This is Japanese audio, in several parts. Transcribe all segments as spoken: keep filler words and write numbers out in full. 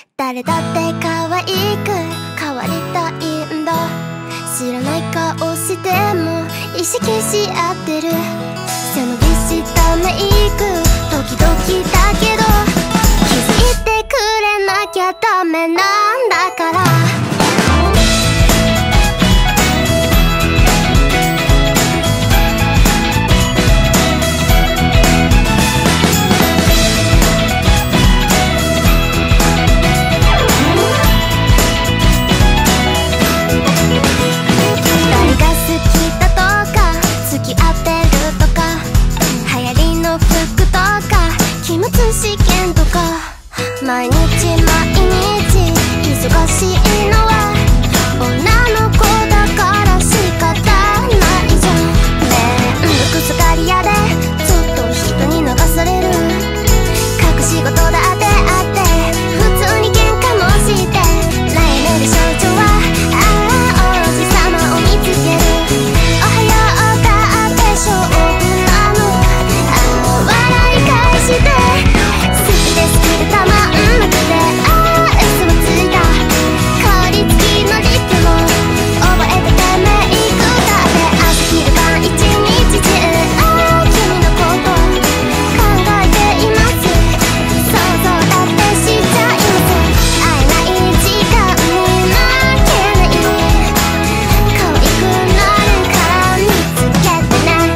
誰だって可愛く変わりたいんだ。知らない顔しても意識し合ってる。背伸びしたメイク時々だけど気づいてくれなきゃダメなんだから。試験とか毎日毎日忙しいのは女の子だから仕方ないじゃん。めんどくさがり屋でずっと人に流される。隠し事だってあって普通に喧嘩もして悩める少女はああ王子様を見つける。おはようだって勝負なの。ああ笑い返してたまんなくてああ嘘もついた。香り付きのリップも覚えててメイクだって朝昼晩一日中ああ君のこと考えています。想像だってしちゃいます。会えない時間に負けない可愛くなるから見つけてね。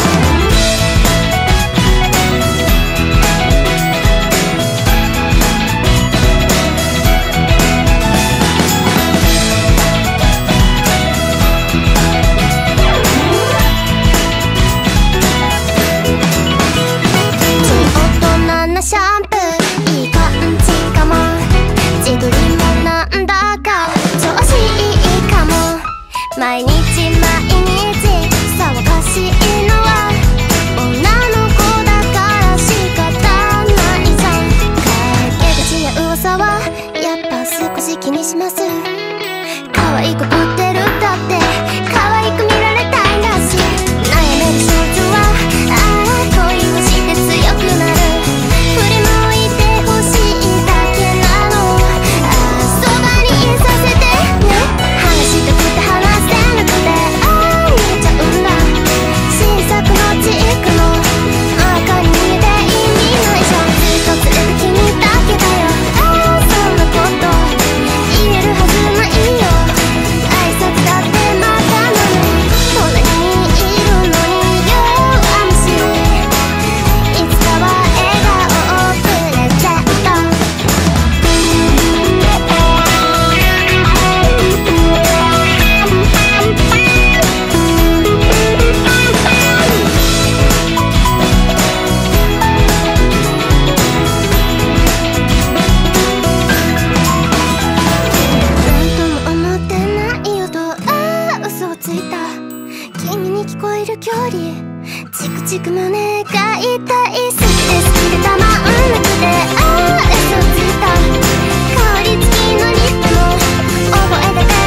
シャンプーいい感じかも。ジグリもなんだか調子いいかも。毎日毎日騒がしいのは女の子だから仕方ないじゃん。陰口や噂はやっぱ少し気にします。可愛くぶってるだって可愛く見られたいんだし。悩める少女はああ恋をして強くなる。振り向いてほしいだけなの。ああそばにいさせてね。話したくて話せなくてああ逃げちゃうんだ。新作のチークの赤に見えて意味ないじゃん。ずっと連れて君だけだよ。ああそんなこと言えるはずないよ。挨拶だってまだなの。隣にいるのに弱虫。いつかは笑顔をプレゼント。なんとも思ってないよとああ嘘をついた。君に聞こえる距離チクチク胸が痛い。好きで好きでたまんなくてああ嘘をついた。香り付きのリップも覚えてて